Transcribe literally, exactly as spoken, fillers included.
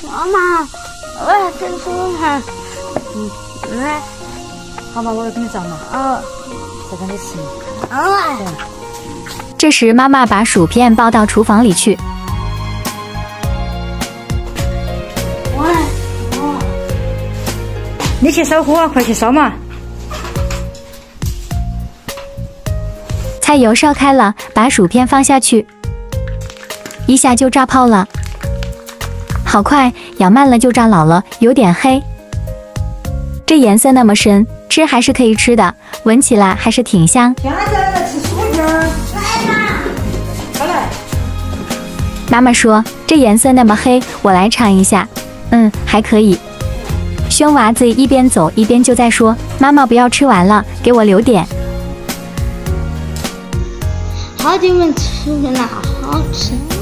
妈妈，我要吃薯片。嗯，来， 好吧，我要给你找嘛。 哦， 再给你吃。 哦。 这时，妈妈把薯片抱到厨房里去。 喂，哦， 你去烧火，快去烧嘛。 菜油烧开了，把薯片放下去，一下就炸泡了。好快，咬慢了就炸老了，有点黑。这颜色那么深，吃还是可以吃的，闻起来还是挺香。 现在来吃薯片儿。 来嘛， 快来。 妈妈说：“这颜色那么黑，我来尝一下。嗯，还可以。”凶娃子一边走一边就在说：“妈妈不要吃完了，给我留点。” 好久没吃了，好吃。